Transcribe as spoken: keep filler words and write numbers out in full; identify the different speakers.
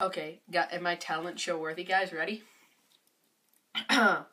Speaker 1: Okay, got am I talent show worthy, guys? Ready?